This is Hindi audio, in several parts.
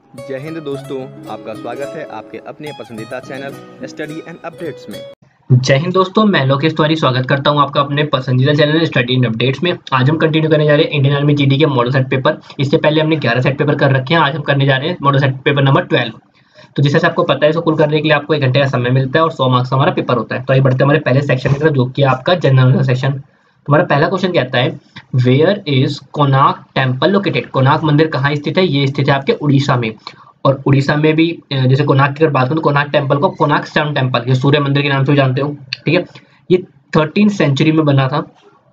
जय हिंद दोस्तों, आपका स्वागत है आपके अपने पसंदीदा चैनल स्टडी एंड अपडेट्स में। जय हिंद दोस्तों, मैं लोकेश तिवारी स्वागत करता हूं आपका अपने पसंदीदा चैनल स्टडी एंड अपडेट्स में। आज हम कंटिन्यू करने जा रहे हैं इंडियन आर्मी जीडी के मॉडल सेट पेपर। इससे पहले हमने 11 सेट पेपर कर रखे हैं। आज हम करने जा रहे हैं मॉडल सेट पेपर नंबर 12। तो जैसे से आपको पता है, इसको कुल करने के लिए आपको 1 घंटे का समय मिलता है और 100 मार्क्स का हमारा पेपर होता है। तो आइए बढ़ते हैं हमारे पहले सेक्शन की तरफ, जो कि आपका जनरल सेक्शन। तुम्हारा पहला क्वेश्चन कहता है, where is Konark temple located? Konark मंदिर कहाँ स्थित है? ये स्थित है आपके उड़ीसा में। और उड़ीसा में भी जैसे कोणार्क की अगर बात करूं तो कोणार्क टेम्पल को कोणार्क सन टेम्पल, ये सूर्य मंदिर के नाम से भी जानते हो, ठीक है। ये 13th सेंचुरी में बना था।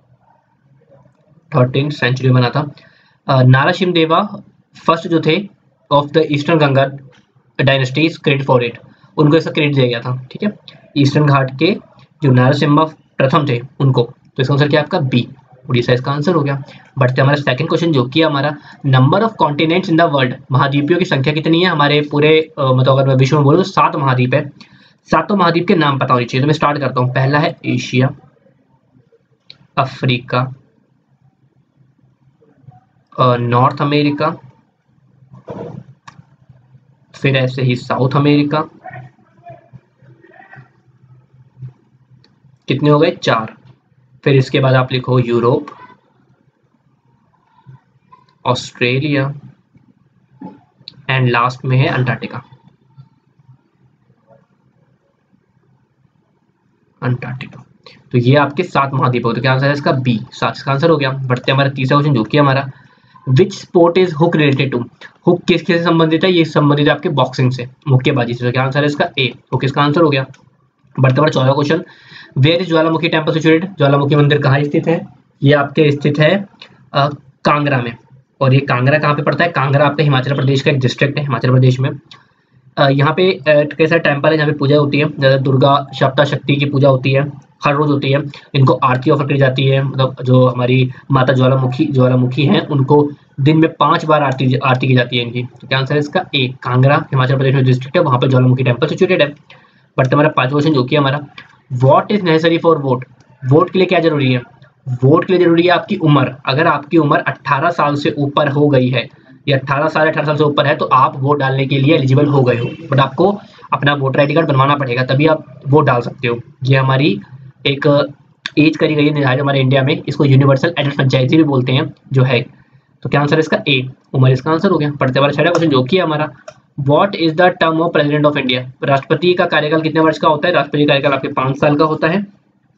13th सेंचुरी में बना था। नारासिम देवा फर्स्ट जो थे of the eastern Ganga dynasty credit for it, उनको इसका क्रेडिट दिया गया था, ठीक है। ईस्टर्न घाट के जो नारासिम्हा प्रथम थे उनको। तो इसका आंसर क्या है आपका बी, उड़ीसा इसका आंसर हो गया। बढ़ते हमारा सेकंड क्वेश्चन, जो कि हमारा number of continents in the world, महाद्वीपों की संख्या कितनी है हमारे पूरे मतलब अगर मैं विश्व में बोलूँ तो 7 महाद्वीप है। सातों महाद्वीप के नाम पता होने चाहिए। तो मैं स्टार्ट करता हूँ। पहला है एशिया, अफ्रीका, नॉर्थ अमेरिका, फिर ऐसे ही साउथ अमेरिका, कितने हो गए 4। फिर इसके बाद आप लिखो यूरोप, ऑस्ट्रेलिया एंड लास्ट में है अंटार्कटिका। तो ये आपके 7 महाद्वीप हो। तो क्या आंसर है इसका बी, 7 इसका आंसर हो गया। बढ़ते हमारा तीसरा क्वेश्चन, जो कि हमारा which sport is hook related to? Hook किसके से संबंधित है? ये संबंधित है आपके बॉक्सिंग से, मुक्केबाजी से। तो क्या आंसर है इसका ए, हुक इसका आंसर हो गया। बढ़ते हमारा चौथा question, where is Jwalamukhi temple situated? Jwalamukhi मंदिर कहाँ स्थित है? ये आपके स्थित है कांगड़ा में। और ये कांगड़ा कहाँ पे पड़ता है? कांगड़ा आपका हिमाचल प्रदेश का एक डिस्ट्रिक्ट है, हिमाचल प्रदेश में। यहाँ पे कैसा टेम्पल है जहाँ पे पूजा होती है, ज़्यादा दुर्गा सप्ता शक्ति की पूजा होती है, हर रोज होती है। इनको आरती ऑफर करी जाती है, मतलब जो हमारी माता ज्वालामुखी हैं उनको दिन में 5 बार आरती की जाती है इनकी। तो क्या आंसर है इसका ए, कांगड़ा हिमाचल प्रदेश में डिस्ट्रिक्ट है, वहाँ पे ज्वालामुखी टेम्पल सिचुएटेड है। बट हमारा 5वां क्वेश्चन, जो कि हमारा what is necessary for vote? Vote के लिए क्या जरूरी है? वोट के लिए जरूरी है आपकी उम्र। अगर आपकी उम्र 18 साल से ऊपर हो गई है, या 18 साल से ऊपर है, तो आप वोट डालने के लिए एलिजिबल हो गए हो। बट आपको अपना वोटर आई डी कार्ड बनवाना पड़ेगा, तभी आप वोट डाल सकते हो। ये हमारी एक एज करी गई है निर्धारित हमारे इंडिया में। इसको यूनिवर्सल एडल्ट फ्रेंचाइजी भी बोलते हैं जो है। तो क्या आंसर है इसका ए, उम्र इसका आंसर हो गया। पढ़ते हमारा 6वां क्वेश्चन, जो कि हमारा what is the term of president of India? राष्ट्रपति का कार्यकाल कितने वर्ष का होता है? राष्ट्रपति का कार्यकाल आपके 5 साल का होता है।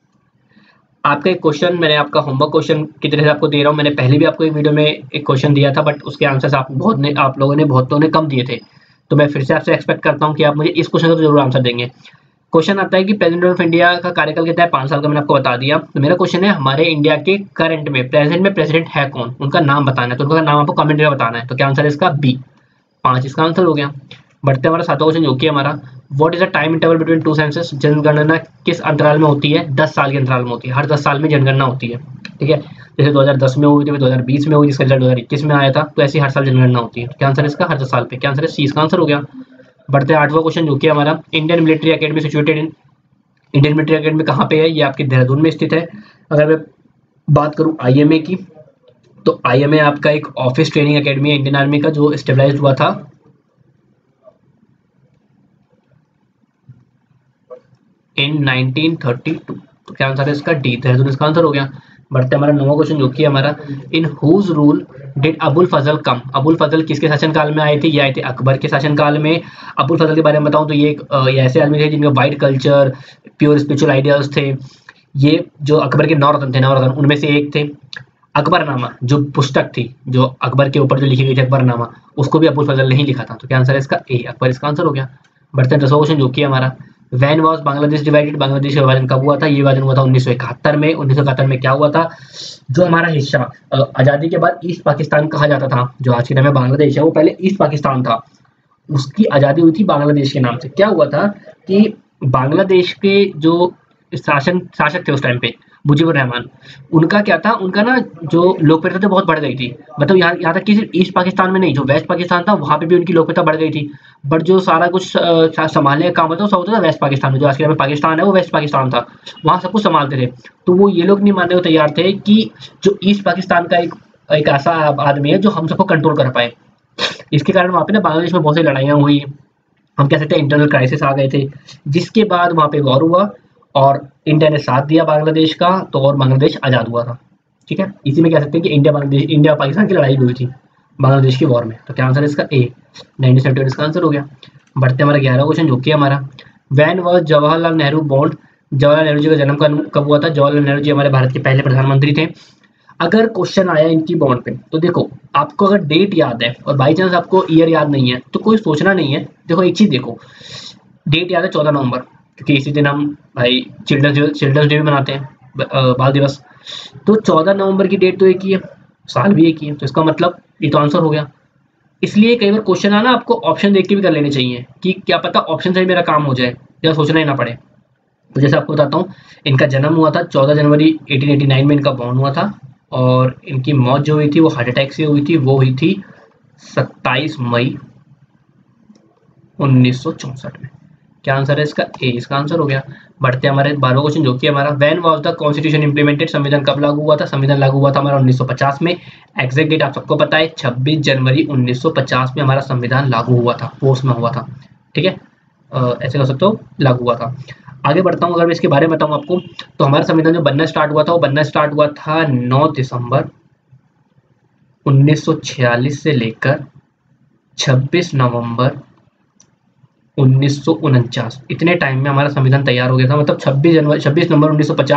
आपका एक क्वेश्चन मैंने आपका होमवर्क क्वेश्चन की तरह से आपको दे रहा हूँ। मैंने पहले भी आपको एक वीडियो में एक क्वेश्चन दिया था, बट उसके आंसर्स आप लोगों ने बहुतों ने कम दिए थे। तो मैं फिर से आपसे एक्सपेक्ट करता हूँ कि आप मुझे इस क्वेश्चन का तो जरूर आंसर देंगे। क्वेश्चन आता है कि प्रेसिडेंट ऑफ इंडिया का कार्यकाल कितना है? 5 साल का, मैंने आपको बता दिया। तो मेरा क्वेश्चन है, हमारे इंडिया के करंट में प्रेजेंट में प्रेसिडेंट है कौन? उनका नाम बताना है। तो उनका नाम आपको कमेंट में बताना है। तो क्या आंसर है इसका बी, 5 इसका आंसर हो गया। बढ़ते हमारा 7वां क्वेश्चन, जो कि हमारा what is the time interval between two census? जनगणना किस अंतराल में होती है? 10 साल के अंतराल में होती है। हर 10 साल में जनगणना होती है, ठीक है। जैसे 2010 में हुई थी, 2020 में हुई, जिसका रिजल्ट 2021 में आया था। तो ऐसी हर साल जनगणना होती है। क्या आंसर है इसका? हर 10 साल पे। क्या आंसर है? सी इसका आंसर हो गया। बढ़ते हैं 8वां क्वेश्चन, जो कि हमारा Indian military academy situated in, Indian military academy कहाँ पे है? ये आपके देहरादून में स्थित है। अगर मैं बात करूँ आईएमए की, तो आईएमए आपका एक ऑफिस ट्रेनिंग अकेडमी है इंडियन आर्मी का, जो स्टेबलाइज हुआ था इन 1932। तो क्या आंसर है इसका डी, देहरादून इसका आंसर हो गया। बढ़ते हमारा 9वां क्वेश्चन, जो कि हमारा in whose rule did Abul Fazal come? Abul Fazal किसके शासनकाल में आए थे? ये आए थे अकबर के शासनकाल में। अबुल फजल के बारे में बताऊं तो ये ऐसे आदमी थे जिनका white culture, pure spiritual ideas थे। ये जो अकबर के 9 रत्न थे, 9 रत्न उनमें से एक थे। अकबरनामा जो पुस्तक थी, जो अकबर के ऊपर जो लिखी गई थी अकबरनामा, उसको भी अबुल फजल ने ही लिखा था। तो क्या आंसर है इसका ए, अकबर इसका आंसर हो गया। बढ़ते हैं 10वां क्वेश्चन, जो कि हमारा when was Bangladesh divided? Bangladesh का विभाजन कब हुआ था? ये विभाजन हुआ था 1971 में। 1971 में क्या हुआ था? जो हमारा हिस्सा आज़ादी के बाद ईस्ट पाकिस्तान कहा जाता था, जो आज के टाइम में बांग्लादेश है, वो पहले ईस्ट पाकिस्तान था। उसकी आज़ादी हुई थी बांग्लादेश के नाम से। क्या हुआ था कि बांग्लादेश के जो शासक थे उस टाइम पे, मुजीबुर रहमान, उनका क्या था, उनका ना जो लोकप्रियता थी बहुत बढ़ गई थी। मतलब यहाँ तक कि सिर्फ ईस्ट पाकिस्तान में नहीं, जो वेस्ट पाकिस्तान था वहाँ पे भी उनकी लोकप्रियता बढ़ गई थी। बट जो सारा कुछ संभालने का काम होता है वो सब होता था वेस्ट पाकिस्तान में। जो आज के टाइम में पाकिस्तान है वो वेस्ट पाकिस्तान था, वहाँ सब कुछ संभालते थे। तो वो ये लोग नहीं मानने को तैयार थे कि जो ईस्ट पाकिस्तान का एक ऐसा आदमी है जो हम सबको कंट्रोल कर पाए। इसके कारण वहाँ पे ना बांग्लादेश में बहुत सारी लड़ाइयाँ हुई, हम कह सकते हैं इंटरनल क्राइसिस आ गए थे, जिसके बाद वहाँ पे वॉर हुआ और इंडिया ने साथ दिया बांग्लादेश का, तो और बांग्लादेश आज़ाद हुआ था। ठीक है, इसी में कह सकते हैं कि इंडिया पाकिस्तान की लड़ाई भी हुई थी बांग्लादेश की वॉर में। तो क्या आंसर है इसका ए, 1971 इसका आंसर हो गया। बढ़ते हमारा 11 क्वेश्चन जो कि हमारा when was Jawaharlal Nehru born, Jawaharlal Nehru ji का जन्म कब हुआ था? जवाहरलाल नेहरू जी हमारे भारत के पहले प्रधानमंत्री थे। अगर क्वेश्चन आया इनकी बॉन्ड पे, तो देखो आपको अगर डेट याद है और बाई चांस आपको ईयर याद नहीं है तो कोई सोचना नहीं है। देखो एक चीज देखो, डेट याद है 14 नवंबर, क्योंकि इसी दिन हम भाई चिल्ड्रंस डे भी मनाते हैं, बाल दिवस। तो 14 नवंबर की डेट तो एक ही है, साल भी एक ही है, तो इसका मतलब ये तो आंसर हो गया। इसलिए कई बार क्वेश्चन आना आपको ऑप्शन देख के भी कर लेने चाहिए कि क्या पता ऑप्शन से ही मेरा काम हो जाए या सोचना ही ना पड़े। तो जैसे आपको बताता हूँ, इनका जन्म हुआ था 14 जनवरी 1889 में, इनका बॉर्न हुआ था, और इनकी मौत जो हुई थी वो हार्ट अटैक से हुई थी, वो हुई थी 27 मई 1964 में। क्या आंसर है इसका ए, इसका आंसर हो गया। बढ़ते हमारे 12वां क्वेश्चन जो कि हमारा when was the constitution implemented, संविधान कब लागू हुआ था? संविधान लागू हुआ था हमारा 1950 में। एग्जैक्ट डेट आप सबको पता है, 26 जनवरी 1950 में हमारा संविधान लागू हुआ था, फोर्स में हुआ था। ठीक है, ऐसे कह सकते हो लागू हुआ था। आगे बढ़ता हूँ, अगर मैं इसके बारे में बताऊँ आपको, तो हमारा संविधान जो बनना स्टार्ट हुआ था वो बनना स्टार्ट हुआ था 9 दिसंबर 1946 से लेकर 26 नवंबर 1949, इतने टाइम में हमारा संविधान तैयार हो गया था। मतलब 26 नवंबर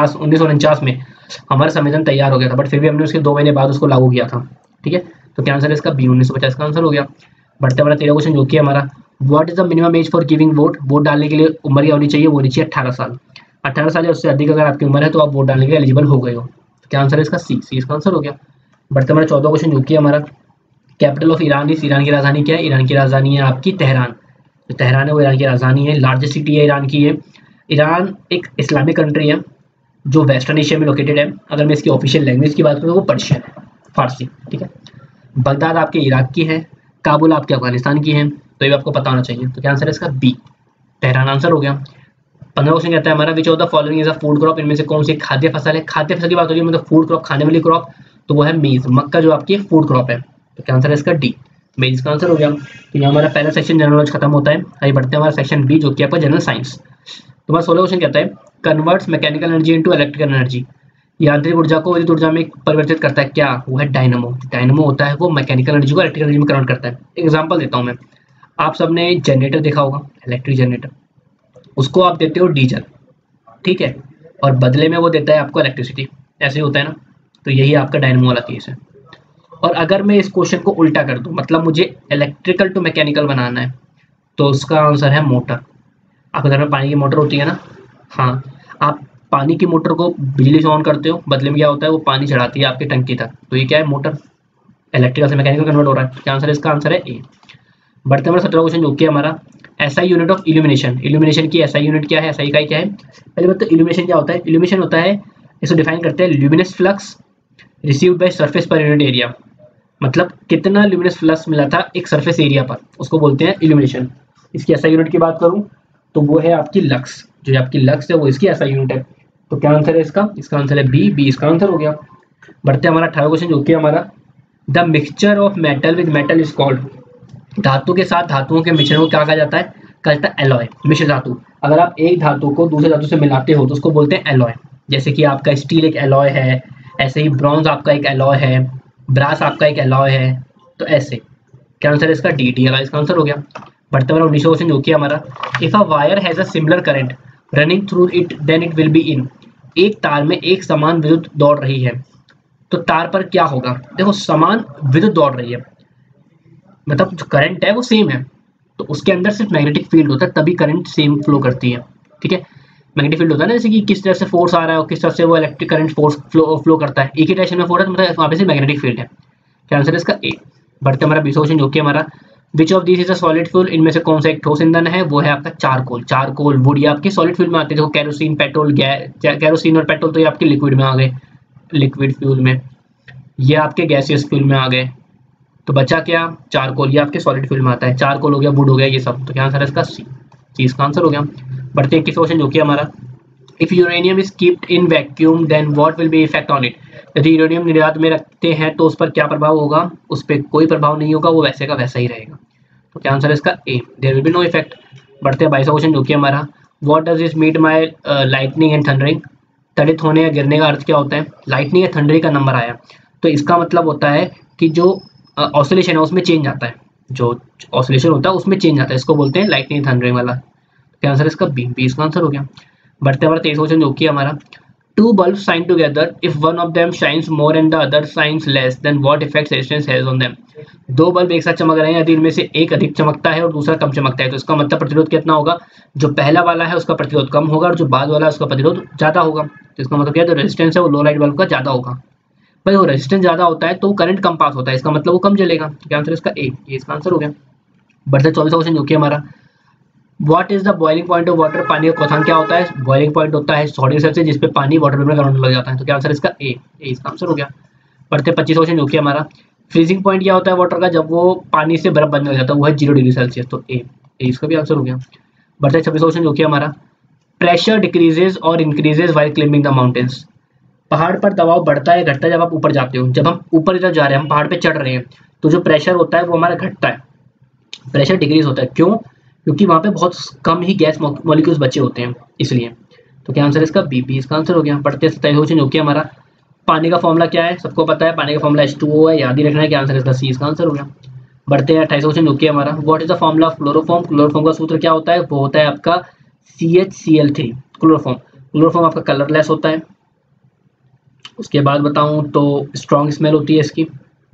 1949 में हमारा संविधान तैयार हो गया था, बट फिर भी हमने उसके 2 महीने बाद उसको लागू किया था। ठीक है, तो क्या आंसर है इसका बी, 1950 का आंसर हो गया। बढ़ते हमारा 13 क्वेश्चन जो कि हमारा what is the minimum age for giving vote, vote डालने के लिए उम्र क्या होनी चाहिए? वो होनी चाहिए 18 साल। 18 साल या उससे अधिक अगर आपकी उम्र है तो आप वोट डालने के लिए एलिजिबल हो गए हो। तो क्या आंसर है इसका सी, इसका आंसर हो गया। बढ़ते हमारा 14 क्वेश्चन जो कि हमारा capital of Iran is, Iran की राजधानी क्या है? ईरान की राजधानी है आपकी तेहरान। जो तेहरान है वो ईरान की राजधानी है, लार्जेस्ट सिटी है ईरान की है। ईरान एक इस्लामिक कंट्री है जो वेस्टर्न एशिया में लोकेटेड है। अगर मैं इसकी ऑफिशियल लैंग्वेज की बात करूँ तो वो पर्शियन है, फारसी। ठीक है, बगदाद आपके इराक की है, काबुल आपके अफगानिस्तान की है, तो ये आपको पता होना चाहिए। तो क्या आंसर है इसका बी, तेहरान आंसर हो गया। 15 क्वेश्चन कहता है हमारा which of the following is a food crop, इनमें से कौन सी खाद्य फसल है? खाद्य फसल की बात हो रही है, मतलब फूड क्रॉप, खाने वाली क्रॉप, तो वो है मेज, मक्का जो आपकी फूड क्रॉप है। तो क्या आंसर है इसका डी, मेज का आंसर हो गया। तो यहाँ हमारा पहला सेक्शन जनरल नॉलेज खत्म होता है। आइए बढ़ते हैं हमारा सेक्शन बी जो कि आपका जनरल साइंस। तो हमारा 16 क्वेश्चन कहता है converts mechanical energy into electrical energy, यांत्रिक ऊर्जा को विद्युत ऊर्जा में परिवर्तित करता है, क्या? वो है डायनामो। डायनामो होता है वो मैकेनिकल एनर्जी को इलेक्ट्रिकल एनर्जी में कन्वर्ट करता है। एग्जांपल देता हूँ मैं, आप सबने जनरेटर देखा होगा, इलेक्ट्रिक जनरेटर, उसको आप देते हो डीजल, ठीक है, और बदले में वो देता है आपको इलेक्ट्रिसिटी, ऐसे ही होता है ना। तो यही आपका डायनामो वाला केस है। और अगर मैं इस क्वेश्चन को उल्टा कर दूं, मतलब मुझे इलेक्ट्रिकल टू मैकेनिकल बनाना है, तो उसका आंसर है मोटर। आपके घर में पानी की मोटर होती है ना, हाँ, आप पानी की मोटर को बिजली से ऑन करते हो, बदले में क्या होता है वो पानी चढ़ाती है आपकी टंकी तक, तो ये क्या है? मोटर। इलेक्ट्रिकल से मैकेनिकल कन्वर्ट हो रहा है। क्या आंसर है इसका? आंसर है ए। बढ़ते हमारा 17 क्वेश्चन जो कि हमारा SI unit of illumination, illumination की एसआई यूनिट क्या है? एसआई इकाई क्या है? पहले बात तो इल्यूमिनेशन क्या होता है? इल्यूमिनेशन होता है, इसको डिफाइन करते हैं luminous flux received by surface per unit area, मतलब कितना ल्यूमिनस फ्लक्स मिला था एक सरफेस एरिया पर, उसको बोलते हैं इल्यूमिनेशन। इसकी एसआई यूनिट की बात करूं तो वो है आपकी लक्स, जो आपकी लक्स है वो इसकी एसआई यूनिट है। तो क्या आंसर है इसका? इसका आंसर है बी, बी इसका आंसर हो गया। बढ़ते हमारा 18 क्वेश्चन जो कि हमारा the mixture of metal with metal is called, धातु के साथ धातुओं के मिश्रण को क्या कहा जाता है? कहा जाता है एलॉय, मिश्र धातु। अगर आप एक धातु को दूसरे धातु से मिलाते हो तो उसको बोलते हैं एलॉय। जैसे कि आपका स्टील एक एलॉय है, ऐसे ही ब्रॉन्ज आपका एक एलॉय है, ब्रास आपका एक एलॉय है, तो ऐसे। क्या आंसर है इसका? डी, डी इसका आंसर हो गया। बढ़ते हमारा 19 क्वेश्चन जो कि हमारा if a wire has a similar current running through it then it will be in, एक तार में एक समान विद्युत दौड़ रही है तो तार पर क्या होगा? देखो समान विद्युत दौड़ रही है, मतलब जो करंट है वो सेम है, तो उसके अंदर सिर्फ मैग्नेटिक फील्ड होता है, तभी करंट सेम फ्लो करती है। ठीक है, मैग्नेटिक फील्ड होता है ना, जैसे कि किस तरह से फोर्स आ रहा है और किस तरह से वो इलेक्ट्रिक करंट फोर्स फ्लो करता है, एक ही डायरेक्शन में फोर्स है, मतलब वहाँ पे से मैग्नेटिक फील्ड है। क्या आंसर है इसका? ए। बढ़ते हमारा 20 क्वेश्चन जो कि हमारा which of this is a solid fuel, इनमें से कौन सा एक ठोस ईंधन है? वो है आपका चारकोल। चारकोल वुड ये आपके सॉलिड फ्यूल में आते हैं। देखो कैरोसिन, पेट्रोल, कैरोसिन और पेट्रोल तो ये आपके लिक्विड में आ गए, लिक्विड फ्यूल में, ये आपके गैसियस फ्यूल में आ गए, तो बचा क्या? चारकोल, ये आपके सॉलिड फ्यूल में आता है। चारकोल हो गया, वुड हो गया, ये सब। तो क्या आंसर है इसका? सी, सी इसका आंसर हो गया। बढ़ते 21 क्वेश्चन जो कि हमारा if uranium is kept in vacuum then what will be effect on it, यदि यूरेनियम निर्यात में रखते हैं तो उस पर क्या प्रभाव होगा, उस पर कोई प्रभाव नहीं होगा, वो वैसे का वैसा ही रहेगा। तो क्या आंसर है इसका A, there will be no effect. बढ़ते हैं 22वां क्वेश्चन जो कि हमारा what does this meet my lightning and thundering. तड़ित होने या गिरने का अर्थ क्या होता है, लाइटनिंग या थंडरिंग का नंबर आया तो इसका मतलब होता है कि जो ऑसिलेशन है उसमें चेंज आता है, जो ऑसिलेशन होता है उसमें चेंज आता है, इसको बोलते हैं लाइटनिंग थंडरिंग वाला। क्या आंसर है इसका बी, बी इसका आंसर हो गया। बढ़ते हमारा 23वां क्वेश्चन जो कि हमारा two bulbs shine together if one of them shines more and the other shines less then what effect resistance has on them। दो बल्ब एक साथ चमक रहे हैं, यदि इनमें से एक अधिक चमकता है और दूसरा कम चमकता है तो इसका मतलब प्रतिरोध कितना होगा, जो पहला वाला है उसका प्रतिरोध कम होगा और जो बाद वाला है उसका प्रतिरोध ज्यादा होगा। तो इसका मतलब क्या है, जो रेजिस्टेंस है वो लो लाइट बल्ब का ज्यादा होगा। भाई वो रेजिस्टेंस ज्यादा होता है तो करंट कम पास होता है, इसका मतलब वो कम जलेगा। तो क्या आंसर इसका ए, ये इसका आंसर हो गया। बढ़ते 24वां क्वेश्चन जो कि हमारा what is the boiling point of water. पानी का क्वथन क्या होता है, बॉइलिंग पॉइंट होता है सोडियम सेल्सियस जिस पे पानी वाटर वेपर में कन्वर्ट लग जाता है। तो क्या आंसर इसका ए, इसका आंसर हो गया। बढ़ते 25वां क्वेश्चन जो कि हमारा फ्रीजिंग पॉइंट क्या होता है वाटर का, जब वो पानी से बर्फ बनने लग जाता है, वो है 0 डिग्री सेल्सियस। तो ए, इसका भी आंसर हो गया। बढ़ते 26वां क्वेश्चन जो कि हमारा प्रेशर डिक्रीजेज और increases while climbing the mountains. पहाड़ पर दबाव बढ़ता है घटता है जब आप ऊपर जाते हो, जब हम ऊपर की तरफ जा रहे हैं, हम पहाड़ पे चढ़ रहे हैं तो जो प्रेशर होता है वो हमारा घटता है, प्रेशर डिक्रीज होता है। क्यों, क्योंकि वहां पे बहुत कम ही गैस मॉलिक्यूल्स बचे होते हैं इसलिए। तो क्या आंसर इसका बी, इसका आंसर हो गया। बढ़ते 27वां क्वेश्चन जो कि हमारा पानी का फॉर्मूला क्या है, सबको पता है पानी का फॉर्मूला H2O है, याद ही रखना है। क्या आंसर इसका सी, इसका आंसर हो गया। बढ़ते हैं 28वां क्वेश्चन जो कि हमारा what is the formula of chloroform. Chloroform का सूत्र क्या होता है, वो होता है आपका CHCl3। क्लोरोफॉर्म, क्लोरोफॉर्म आपका कलरलेस होता है। उसके बाद बताऊं तो स्ट्रॉन्ग स्मेल होती है इसकी,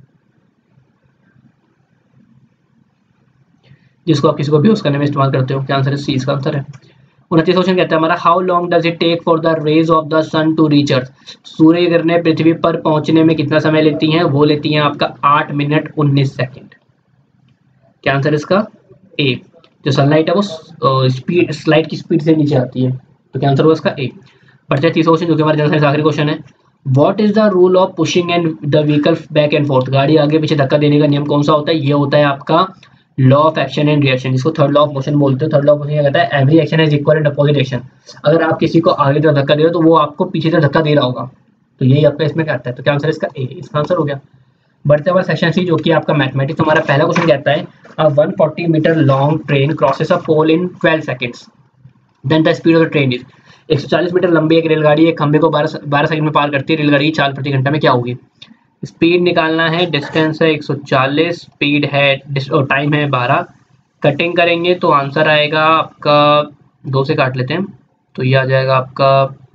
जिसको आप किसी को बेहोश करने में इस्तेमाल करते हो। क्या आंसर है सी, इसका आंसर है। 29वां क्वेश्चन कहता है हमारा how long does it take for the rays of the sun to reach earth. सूर्य की किरणें पृथ्वी पर पहुंचने में कितना समय लेती हैं, वो लेती हैं आपका 8 मिनट 19 सेकंड। क्या आंसर इसका ए, जो सनलाइट है वो स्पीड लाइट की स्पीड से नीचे आती है। तो क्या आंसर होगा इसका ए। बढ़ते 30वां क्वेश्चन जो कि हमारे जनरल आखिरी क्वेश्चन है what is the rule of pushing and the vehicle back and forth. गाड़ी आगे पीछे धक्का देने का नियम कौन सा होता है, ये होता है आपका law of action and reaction, जिसको थर्ड लॉ ऑफ मोशन बोलते हैं। थर्ड लॉ ऑफ मोशन क्या कहता है, every action is equal and opposite action. अगर आप किसी को आगे तरफ धक्का दे रहे हो तो वो आपको पीछे से धक्का दे रहा होगा, तो यही आपका इसमें कहता है। तो क्या आंसर इसका ए, इसका आंसर हो गया। बढ़ते हुए सेक्शन सी जो कि आपका मैथमेटिक्स। हमारा पहला क्वेश्चन कहता है a 140 metre long train crosses a pole in 12 seconds then the speed of the train is. 140 metre लंबी एक रेलगाड़ी एक खंबे को 12 सेकंड में पार करती है, रेलगाड़ी की चाल प्रति घंटा में क्या होगी। स्पीड निकालना है, डिस्टेंस है 140, स्पीड है टाइम है 12, कटिंग करेंगे तो आंसर आएगा आपका 2 से काट लेते हैं तो ये आ जाएगा आपका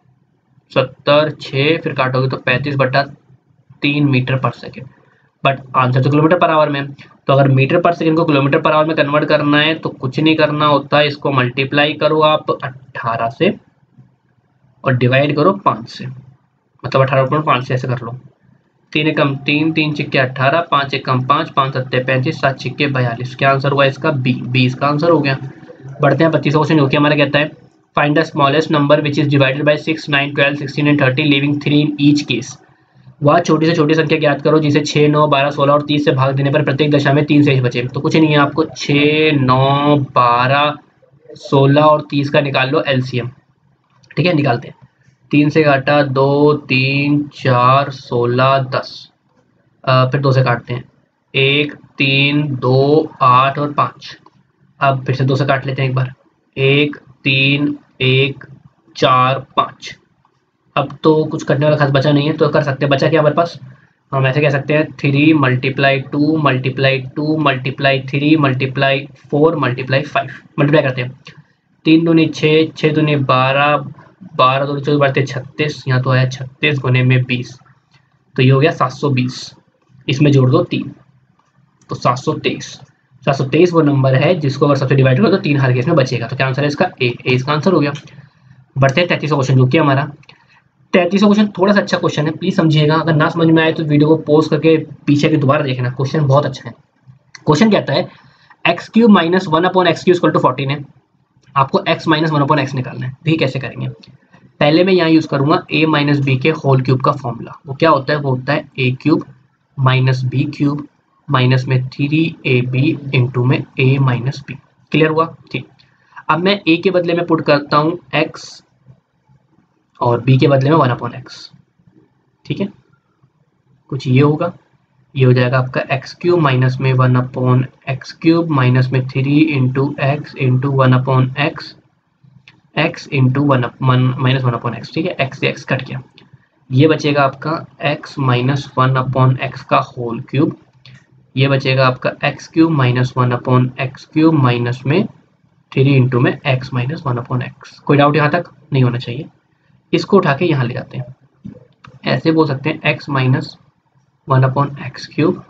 70, 6 फिर काटोगे तो 35/3 metre per second. But answer तो किलोमीटर पर आवर में है, तो अगर मीटर पर सेकंड को किलोमीटर पर आवर में कन्वर्ट करना है तो कुछ नहीं करना होता है, इसको मल्टीप्लाई करो आप 18 से और डिवाइड करो 5 से, मतलब 18.5 से ऐसे कर लो। 3 एकम 3, 3 छिक्के 18, 5 एकम 5, 5 सत्ते 35, 7 छिक्के 42। क्या आंसर हुआ इसका बी, बी इसका आंसर हो गया। बढ़ते हैं 25वां क्वेश्चन जो कि हमारा कहता है find the smallest number which is divided by 6, 9, 12, 16 and 30 leaving 3 in each case. वह छोटी से छोटी संख्या ज्ञात करो जिसे 6, 9, 12, 16 और 30 से भाग देने पर प्रत्येक दशा में 3 शेष बचे। तो कुछ नहीं है, आपको 6, 9, 12, 16 और 30 का निकाल लो एलसीएम। ठीक है, निकालते हैं। 3 से काटा 2, 3, 4, 16, 10, फिर 2 से काटते हैं 1, 3, 2, 8 और 5। अब फिर से 2 से काट लेते हैं एक बार 1, 3, 1, 4, 5। अब तो कुछ करने वाला खास बचा नहीं है, तो कर सकते हैं। बचा क्या हमारे पास, हम ऐसे कह सकते हैं 3 multiply 2 multiply 2 multiply 3 multiply 4 multiply 5। Multiply करते हैं 3 दूनी 6, 6 दूनी 12, 12 दूनी 14 बढ़ते 36, यहाँ तो आया 36 गुने में 20, तो ये हो गया 720। इसमें जोड़ दो 3 तो 723। 723 वो नंबर है जिसको अगर सबसे डिवाइड करो तो 3 हर केस में बचेगा। तो क्या आंसर है इसका ए, इसका आंसर हो गया। बढ़ते हैं 33वां क्वेश्चन जो कि हमारा 33वां क्वेश्चन थोड़ा सा अच्छा क्वेश्चन है, प्लीज समझिएगा। अगर ना समझ में आए तो वीडियो को पॉज करके पीछे के दोबारा देखना, क्वेश्चन बहुत अच्छा है। क्वेश्चन कहता है x³ minus 1/x³ equal to 14 है, आपको x माइनस 1/x निकालना है। देखिए कैसे करेंगे। पहले मैं यहाँ यूज करूंगा a माइनस बी के होल क्यूब का फॉर्मूला। वो क्या होता है, वो होता है a³ माइनस b³ माइनस में 3ab इंटू में a माइनस बी। क्लियर हुआ, ठीक। अब मैं a के बदले में पुट करता हूँ x और b के बदले में 1/x, ठीक है। कुछ ये होगा, ये हो जाएगा आपका एक्स क्यूब माइनस में 1 अपॉन एक्स क्यूब माइनस में 3 into x into 1 upon x, x into minus 1 upon x. ठीक है, एक्स से एक्स कट गया, ये बचेगा आपका x माइनस 1 अपॉन एक्स का होल क्यूब, ये बचेगा आपका x cube minus 1 upon x cube minus में 3 इंटू में x माइनस 1 अपॉन एक्स। कोई डाउट यहाँ तक नहीं होना चाहिए। इसको उठा के यहाँ ले जाते हैं, ऐसे बोल सकते हैं x minus 1 upon x cube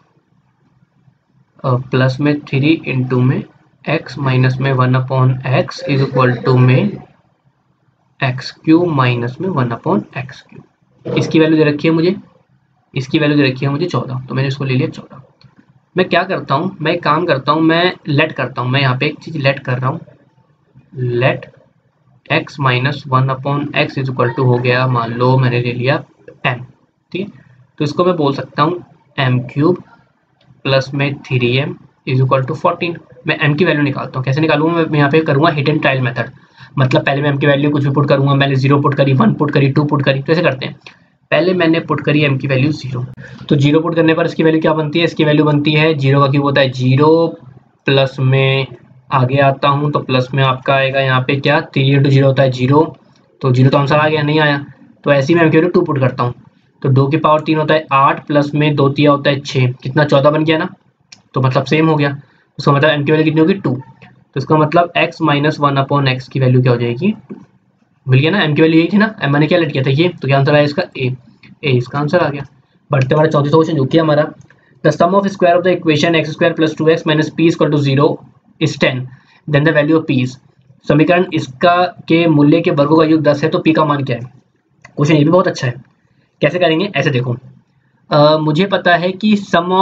plus में 3 इंटू में x माइनस में 1 upon x is equal to में एक्स क्यूब माइनस में 1 अपॉन एक्स क्यूब। इसकी वैल्यू दे रखी है मुझे, इसकी वैल्यू दे रखी है मुझे 14, तो मैंने इसको ले लिया 14। मैं क्या करता हूँ, मैं एक काम करता हूँ, मैं लेट करता हूँ, मैं यहाँ पे एक चीज़ लेट कर रहा हूँ, let x minus 1 upon x is equal to हो गया, मान लो मैंने ले लिया m। ठीक है, तो इसको मैं बोल सकता हूँ m क्यूब प्लस में 3m इज इक्वल टू 14। मैं m की वैल्यू निकालता हूँ, कैसे निकालूंगा, मैं यहाँ पे करूँगा हिट एंड ट्रायल मेथड। मतलब पहले मैं m की वैल्यू कुछ भी पुट करूँगा, मैंने 0 पुट करी, 1 पुट करी, 2 पुट करी, तो ऐसे करते हैं। पहले मैंने पुट करी m की वैल्यू 0, तो 0 पुट करने पर इसकी वैल्यू क्या बनती है, इसकी वैल्यू बनती है 0 का क्यूब होता है 0, प्लस में आगे आता हूँ तो प्लस में आपका आएगा यहाँ पे क्या, 3 इंटू 0 होता है 0, तो 0 तो आंसर आ गया, नहीं आया, तो ऐसे ही मैं m की वैल्यू 2 पुट करता हूँ, तो 2 की पावर 3 होता है 8, प्लस में 2 तिया होता है 6, कितना 14 बन गया ना, तो मतलब सेम हो गया। उसका मतलब m की वैल्यू कितनी होगी 2, तो इसका मतलब x माइनस 1 अपॉन एक्स की वैल्यू क्या हो जाएगी 2। मिल गया ना, m की वैल्यू यही थी ना, m मैंने क्या लेट किया था ये, तो क्या आंसर आया इसका a इसका आंसर आ गया। बढ़ते हमारा 34वां क्वेश्चन जो कि हमारा the sum of square of the equation x square plus 2x minus p equal to 0 is 10, then the value of p is. समीकरण इसका के मूल्य के वर्गों का योग 10 है, तो p का मान क्या है। क्वेश्चन ये भी बहुत अच्छा है, कैसे करेंगे, ऐसे देखो, मुझे पता है कि सम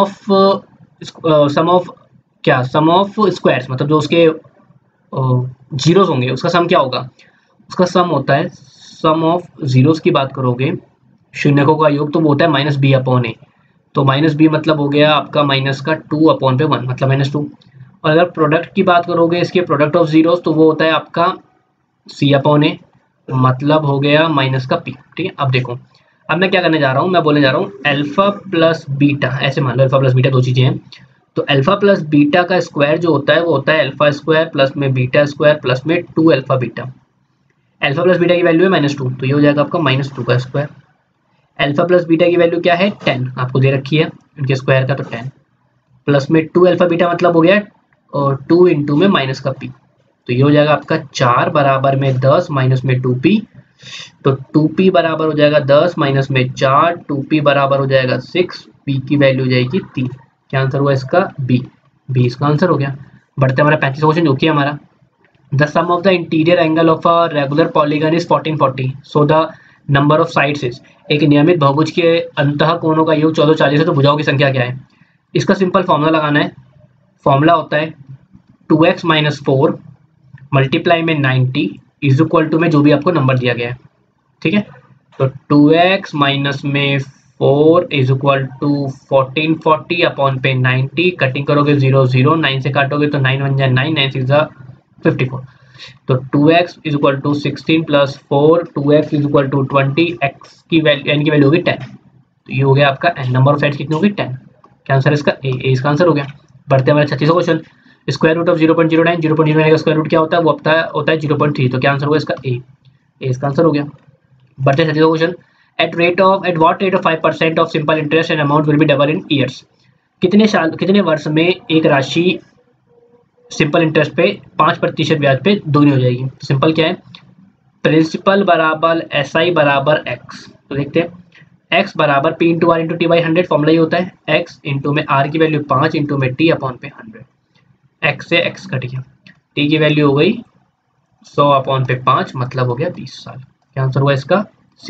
ऑफ क्या, सम ऑफ स्क्वायर्स, मतलब जो उसके जीरोस होंगे उसका सम क्या होगा, उसका सम होता है, सम ऑफ जीरोस की बात करोगे शून्यकों का योग, तो वो होता है माइनस बी अपॉन ए, तो माइनस बी मतलब हो गया आपका माइनस का 2 अपॉन पे 1 मतलब माइनस 2। और अगर प्रोडक्ट की बात करोगे इसके प्रोडक्ट ऑफ जीरोस, तो वो होता है आपका सी अपॉन ए, मतलब हो गया माइनस का पी। ठीक है, अब देखो, अब मैं क्या करने जा रहा हूँ, मैं बोलने जा रहा हूँ अल्फा प्लस बीटा, ऐसे मान लो अल्फा प्लस बीटा दो चीजें हैं, तो अल्फा प्लस बीटा का स्क्वायर जो होता है वो होता है अल्फा स्क्वायर प्लस में बीटा स्क्वायर प्लस में 2 alpha beta. Alpha plus beta की वैल्यू है -2, तो ये हो जाएगा आपका -2 का स्क्वायर। अल्फा प्लस बीटा की वैल्यू क्या है 10, आपको दे रखी है इनके स्क्वायर का, तो 10 प्लस में 2 अल्फा बीटा मतलब हो गया और 2 इंटू में माइनस का पी, तो ये हो जाएगा आपका 4 बराबर में 10 माइनस में 2p, तो 2p बराबर हो जाएगा 10 माइनस में 4, 2p बराबर हो जाएगा 6, p की वैल्यू हो जाएगी 3। क्या आंसर हुआ इसका b इसका आंसर हो गया। बढ़ते हमारा 35वां क्वेश्चन जो कि हमारा the sum of the interior angle of a regular polygon is 1440, so the number of sides is. एक नियमित बहुभुज के अंतः कोणों का योग 1440 है, तो भुजाओं की संख्या क्या है। इसका सिंपल फॉर्मूला लगाना है, फॉर्मूला होता है 2x माइनस 4 मल्टीप्लाई में 90 इज इक्वल टू में जो भी आपको नंबर दिया गया है। ठीक है, तो 2x माइनस में 4 इज इक्वल टू 1440 अपॉन पे 90, कटिंग करोगे 0 0, 9 से काटोगे तो 9 1 9, 9 6 54, तो 2x is equal to 16 plus 4, 2x is equal to 20, x की वैल्यू n की वैल्यू होगी 10, तो ये हो गया आपका n नंबर ऑफ साइड्स कितनी होगी 10। क्या आंसर इसका a इसका आंसर हो गया। बढ़ते हमारे 36वां क्वेश्चन स्क्वायर रूट ऑफ 0.09, 0.09 का स्क्वायर रूट क्या होता है, वो होता है 0.3, तो क्या आंसर होगा इसका a इसका आंसर हो गया। बढ़ते 37वां question at what rate of 5% of simple interest and amount will be double in years. कितने वर्ष में एक राशि सिंपल इंटरेस्ट पे 5% ब्याज पे दोगुनी हो जाएगी। सिंपल क्या है, प्रिंसिपल बराबर SI बराबर x, तो देखते हैं x बराबर P into R into T by 100, formula ये होता है x इंटू में r की वैल्यू 5 इंटू में t अपॉन पे 100, x से x कट गया, t की वैल्यू हो गई 100 अपॉन पे 5 मतलब हो गया 20 साल। क्या आंसर हुआ इसका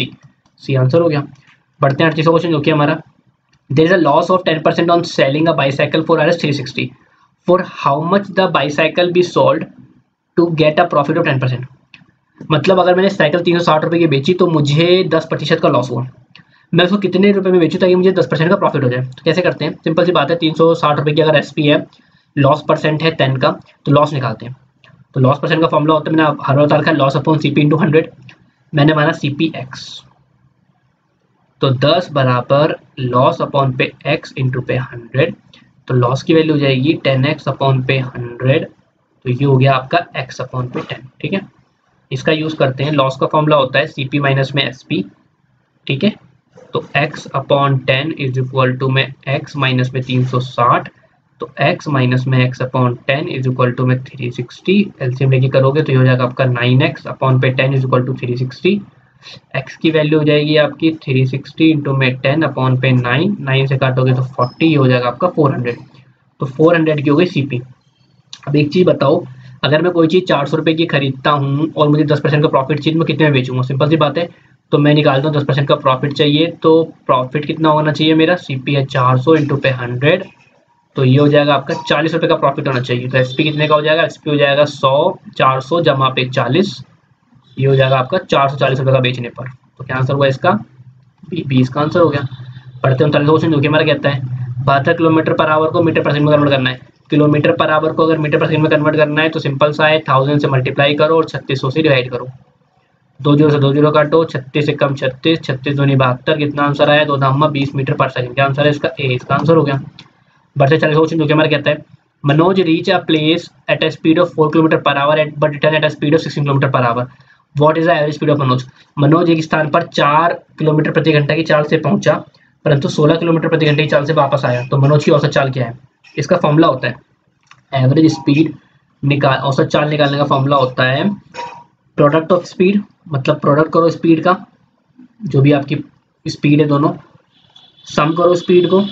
सी आंसर हो गया। बढ़ते हैं 38वां क्वेश्चन जो कि हमारा there is a loss of 10% on selling a bicycle for RS 360, for how much the bicycle be sold to get a profit of 10%। मतलब अगर मैंने साइकिल 360 रुपये की बेची तो मुझे 10% का लॉस हुआ, मैं उसको कितने रुपए में बेचूँ ताकि मुझे 10% का प्रॉफिट हो जाए। तो कैसे करते हैं, सिंपल सी बात है, 360 रुपये की अगर SP है, लॉस परसेंट है 10 का, तो लॉस निकालते हैं। तो लॉस परसेंट का फॉर्मूला होता है, मैंने हर बार रखा है लॉस अपॉन CP इंटू 100, मैंने माना CP x, तो 10 बराबर लॉस अपॉन पे x इंटू पे 100, तो लॉस की वैल्यू हो जाएगी 10x अपॉन पे 100, तो ये हो गया आपका x अपॉन पे 10। ठीक है, इसका यूज करते हैं। लॉस का फॉर्मूला होता है CP माइनस में SP। ठीक है, तो x upon 10 is equal to में x माइनस में 360, तो x माइनस में x upon 10 is equal to में 360। एलसीएम लेके करोगे तो ये हो जाएगा आपका 9x अपॉन पे 10 इज इक्वल टू 360। x की वैल्यू हो जाएगी आपकी 360 इंटू में 10 अपॉन पे 9 से काटोगे तो 40, ये हो जाएगा आपका 400। तो 400 की हो गई CP। अब एक चीज बताओ, अगर मैं कोई चीज 400 रुपए की खरीदता हूँ और मुझे 10% का प्रॉफिट चाहिए, मैं कितने में बेचूंगा? सिंपल सी बात है, तो मैं निकालता हूँ 10% का प्रॉफिट चाहिए, तो प्रॉफिट कितना होना चाहिए मेरा? CP है 400 इंटू पे 100, तो ये हो जाएगा आपका 40 रुपए का प्रॉफिट होना चाहिए। तो SP कितने का हो जाएगा? SP हो जाएगा 100, 400 जमा पे 40, ये हो जाएगा आपका 440 रुपए का बेचने पर। तो क्या आंसर हुआ इसका? बी इसका आंसर हो गया। पढ़ते हैं 39 क्वेश्चन, जो कि हमारा कहता है 72 किलोमीटर पर आवर को मीटर पर सेकंड में कन्वर्ट करना है। किलोमीटर पर आवर को अगर मीटर पर सेकंड में कन्वर्ट करना है तो सिंपल सा है, 1000 से मल्टीप्लाई करो और 3600 से डिवाइड करो। 2 जीरो से 2 जीरो काटो, 36 से कम 36, 36 दूनी 72, कितना आंसर आया? 2 धामा 20 मीटर पर सेकंड। क्या आंसर है इसका? ए इसका आंसर हो गया। बढ़ते 40 क्वेश्चन, जो कि हमारा कहता है Manoj reach a place at a speed of 4 kilometre per hour but return at a speed of 16 kilometre per hour. What is the average speed of Manoj? Manoj एक स्थान पर 4 किलोमीटर प्रति घंटा की चाल से पहुंचा, परंतु 16 किलोमीटर प्रति घंटे की चाल से वापस आया, तो मनोज की औसत चाल क्या है? इसका फॉर्मूला होता है एवरेज स्पीड निकाल, औसत चाल निकालने का फॉर्मूला होता है प्रोडक्ट ऑफ स्पीड, मतलब प्रोडक्ट करो स्पीड का, जो भी आपकी स्पीड है दोनों, सम करो स्पीड को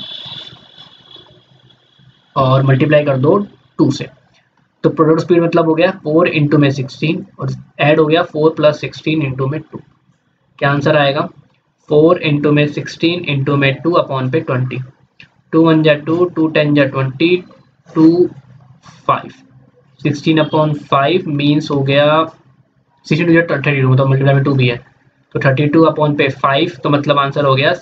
और मल्टीप्लाई कर दो 2 से। तो प्रोडक्ट स्पीड मतलब हो गया 4 इंटू में 16 और ऐड हो गया 4 प्लस 16 इंटू में 2। क्या आंसर आएगा? 4 इंटू में 16 इंटू में 2 अपॉन पे 20। 2 1 जा 2, 2 10 जा 20, 2 5, 16 अपॉन 5 मीन्स हो गया 16 जा 32, मतलब मल्टीप्लाई में 2 भी है, तो 32 अपॉन पे 5, तो मतलब आंसर हो गया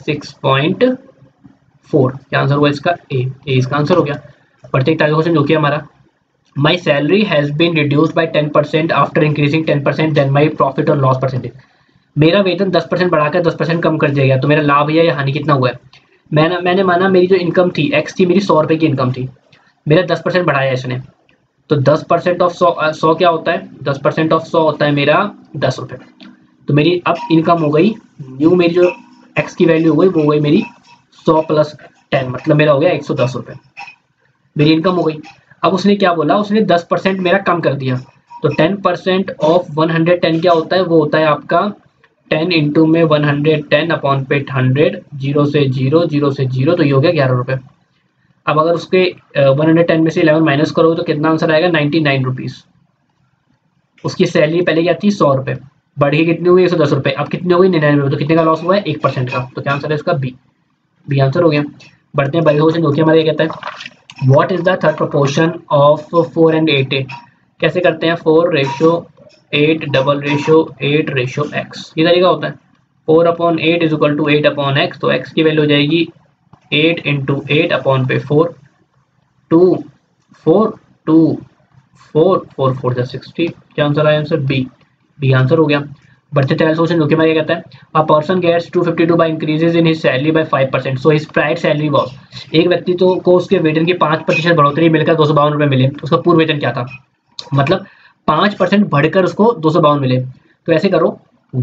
6.4। क्या आंसर हुआ इसका? ए इसका आंसर हो गया। बढ़ते एक क्वेश्चन, जो कि हमारा my salary has been reduced by 10% after increasing 10% then my profit और लॉस परसेंटेज। मेरा वेतन 10% बढ़ाकर 10% कम कर दिया गया, तो मेरा लाभ या हानि कितना हुआ है? मैंने माना मेरी जो इनकम थी एक्स थी, मेरी 100 रुपए की इनकम थी, मेरा 10% बढ़ाया इसने, तो 10% ऑफ 100 क्या होता है? 10% ऑफ 100 होता है मेरा 10 रुपये। तो मेरी अब इनकम हो गई न्यू, मेरी जो एक्स की वैल्यू हो गई वो हो गई मेरी 100 प्लस 10, मतलब मेरा हो गया 110 रुपये, मेरी इनकम हो गई। अब उसने क्या बोला? उसने 10% मेरा कम कर दिया, तो 10% ऑफ 110 क्या होता है? वो होता है आपका 10 इंटू में 110 अपॉन पे 100, 0 से 0, 0 से 0, तो ये हो गया 11 रुपये। अब अगर उसके 110 में से 11 माइनस करोगे तो कितना आंसर आएगा? 99 रुपीज़। उसकी सैलरी पहले क्या थी? 100 रुपये, बढ़ के कितनी हुई? 110 रुपये। अब कितनी हो गई? 99 रुपये। तो कितने का लॉस हुआ है? 1% का। तो क्या आंसर है इसका? बी आंसर हो गया। बढ़ते हैं बाई क्वेश्चन, जो कि हमारा ये कहता है what is the third proportion of 4 and 8? कैसे करते हैं? 4:8 डबल रेशो 8:x, ये तरीका होता है। 4/8 इज इक्वल टू 8/x, तो x की वैल्यू हो जाएगी 8 इंटू 8 अपॉन पे 4, 2 4 2 4 4 4 60। क्या आंसर आया? आंसर बी आंसर हो गया। बढ़ते 43 क्वेश्चन, जो कि हमारा कहता है a person gets 252 by increases in his salary by 5%, so his prior salary was. एक व्यक्ति तो को उसके वेतन की 5% बढ़ोतरी मिलकर 252 रुपये मिले, उसका पूर्व वेतन क्या था? मतलब 5% बढ़कर उसको 252 मिले। तो ऐसे करो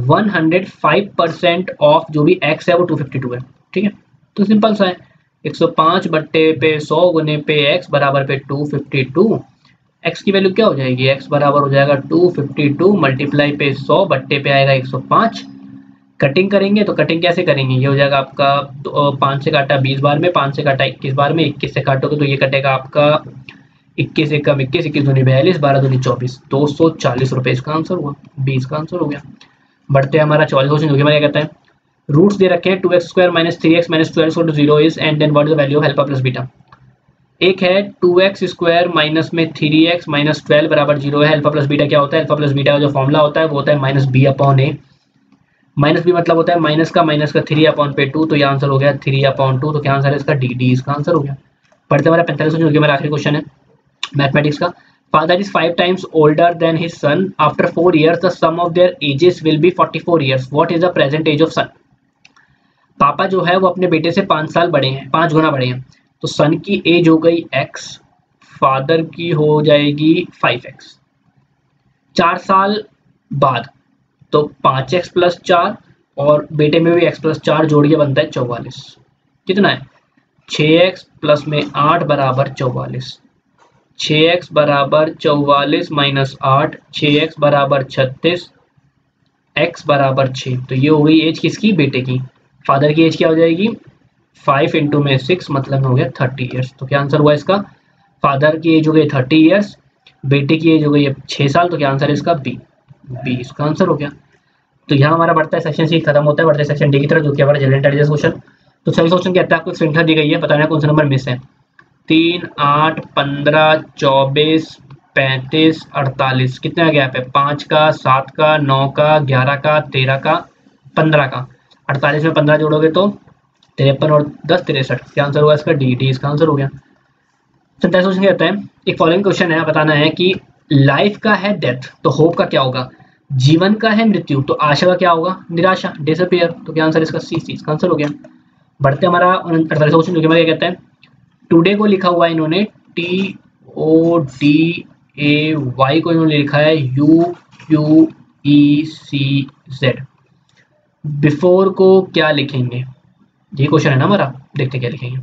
105% ऑफ जो भी एक्स है वो 252 है, ठीक है? तो सिंपल सा है, 105 बट्टे पे 100 गुने पे एक्स बराबर पे 252। एक्स की वैल्यू क्या हो जाएगी? एक्स बराबर हो जाएगा 252 मल्टीप्लाई पे 100 बट्टे पे आएगा 105। कटिंग करेंगे तो कटिंग कैसे करेंगे? ये हो जाएगा आपका 5 से काटा 20 बार में, 5 से काटा 21 बार में, 21 से काटोगे तो ये कटेगा आपका 21 से कम 21, 21 दूनी 42, 12 दूनी 24, 240 रुपये इसका आंसर हुआ। 20 का आंसर हो गया। बढ़ते हैं हमारा 44 क्वेश्चन, जो कि हमारा क्या कहता है रूट्स दे रखे हैं 2x² - 3x - 12 0 is and then what is the value of alpha plus beta. एक है 2x² माइनस में 3x - 12 बराबर 0 है। अल्फा प्लस बीटा क्या होता है? अल्फा प्लस बीटा का जो फॉर्मूला होता है वो होता है -b/a। -b मतलब होता है माइनस का 3/2, तो ये आंसर हो गया 3/2। तो क्या आंसर है इसका? डी इसका आंसर हो गया। पढ़ते हमारा 45 क्वेश्चन, जो कि हमारा आखिरी क्वेश्चन है मैथमेटिक्स का। Father is 5 times older than his son. After 4 years, the sum of their ages will be 44 years. What is the present age of son? पापा जो है वो अपने बेटे से 5 साल बड़े हैं, 5 गुना बड़े हैं, तो सन की एज हो गई x, फादर की हो जाएगी 5x। 4 साल बाद तो 5x प्लस 4 और बेटे में भी x प्लस 4 जोड़ के बनता है 44। कितना है 6x प्लस में 8 बराबर 44। 6x बराबर 44 माइनस 8, 6x बराबर 36, x बराबर 6। तो ये हो गई एज किसकी, बेटे की। फादर की एज क्या हो जाएगी 5 इंटू में 6 मतलब हो गया 30 ईयर्स। तो क्या आंसर हुआ इसका, फादर की एज हो गई 30 ईयर्स, बेटे की एज हो गई 6 साल। तो क्या आंसर है इसका बी, बी इसका आंसर हो गया। तो यहाँ हमारा बढ़ता है सेक्शन सी खत्म होता है, बढ़ते सेक्शन डी की तरफ जो कि हमारा जनरल इंटेलिजेंस क्वेश्चन। तो सभी क्वेश्चन कहता है आपको श्रृंखला दी गई है, बताना कौन सा नंबर मिस है। 3, 8, 15, 24, 35, 48, कितना गैप है 5 का, 7 का, 9 का, 11 का, 13 का, 15 का। 48 में 15 जोड़ोगे तो 53 और 10 63। क्या आंसर हुआ इसका डी, डी इसका आंसर हो गया। सत्ताईस क्वेश्चन कहता है एक फॉलोइंग क्वेश्चन है, बताना है कि लाइफ का है डेथ तो होप का क्या होगा, जीवन का है मृत्यु तो आशा का क्या होगा, निराशा, डिसअपियर। तो क्या आंसर इसका सी, सी इसका आंसर हो गया। बढ़ते हमारा 48 क्वेश्चन जो कि हमारा क्या कहता है, टुडे को लिखा हुआ है इन्होंने TODAY को इन्होंने लिखा है UQECZ। बिफोर को क्या लिखेंगे, ये क्वेश्चन है ना हमारा, देखते क्या लिखेंगे।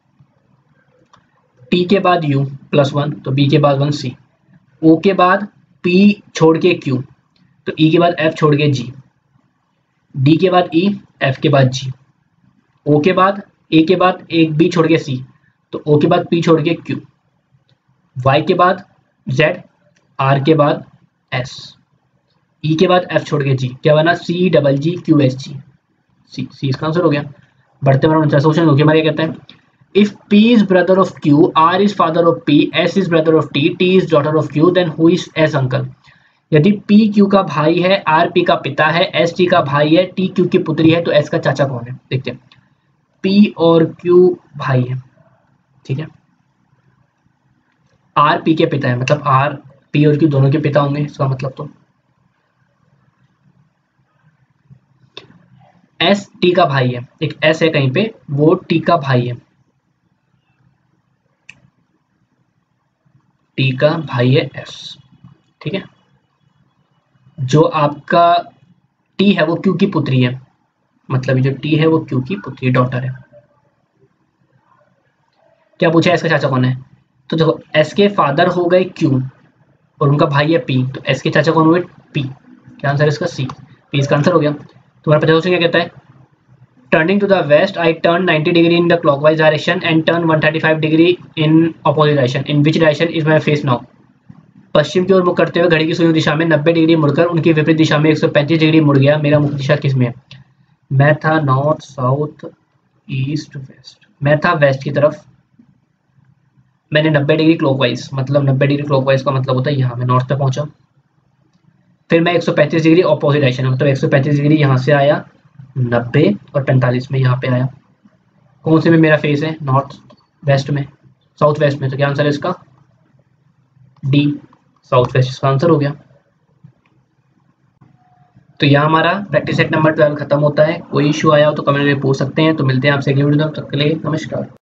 टी के बाद U +1 तो B के बाद 1 C, O के बाद P छोड़ के Q तो E के बाद F छोड़ के G, D के बाद E, F के बाद G, O के बाद A के बाद एक B छोड़ के C तो O के बाद P छोड़ के Q, Y के बाद Z, R के बाद S, E के बाद F छोड़ के G, क्या बना CGGQSG, C, C इसका आंसर हो गया। बढ़ते हमारा 49 क्वेश्चन हो गया हमारे, कहते हैं if P is brother of Q, R is father of P, S is brother of T, T is daughter of Q, then who is S uncle। यदि P Q का भाई है, R P का पिता है, S T का भाई है, T Q की पुत्री है, तो S का चाचा कौन है। देखते हैं, P और Q भाई है, ठीक है, R P के पिता है, मतलब R P और Q दोनों के पिता होंगे, इसका मतलब तो S T का भाई है, एक S है कहीं पे, वो T का भाई है, T का भाई है S, ठीक है। जो आपका T है वो Q की पुत्री है, मतलब जो T है वो Q की पुत्री डॉटर है। क्या पूछा है, इसका चाचा कौन है, तो देखो S के फादर हो गए Q और उनका भाई है P, तो S के चाचा कौन हुए P। क्या आंसर है इसका C, P इसका आंसर हो गया। तुम्हारा 50 क्वेश्चन क्या कहता है, turning to the west I turn 90 degree in the clockwise direction and turn 135 degree in opposite direction, in which direction is my face now. पश्चिम की ओर मुख करते हुए घड़ी की सुई दिशा में 90 डिग्री मुड़कर उनकी विपरीत दिशा में 135 डिग्री मुड़ गया, मेरा मुख दिशा किस में है। मैं था नॉर्थ, साउथ, ईस्ट, वेस्ट, मैं था वेस्ट की तरफ, मैंने 90 डिग्री क्लॉकवाइज, मतलब 90 डिग्री क्लॉकवाइज का मतलब होता है यहाँ मैं नॉर्थ पे पहुंचा, फिर मैं 135 डिग्री ऑपोजिट डायरेक्शन, मतलब 135 डिग्री यहाँ से आया, 90 और 45 में यहाँ पे आया। कौन से में मेरा फेस है, नॉर्थ वेस्ट में, साउथ वेस्ट में, तो क्या आंसर है इसका डी, साउथ वेस्ट इसका आंसर हो गया। तो यहाँ हमारा प्रैक्टिस सेट नंबर 12 खत्म होता है। कोई इशू आया हो तो कमेंट में पूछ सकते हैं। तो मिलते हैं आपसे अगली वीडियो में, तब तक के लिए नमस्कार।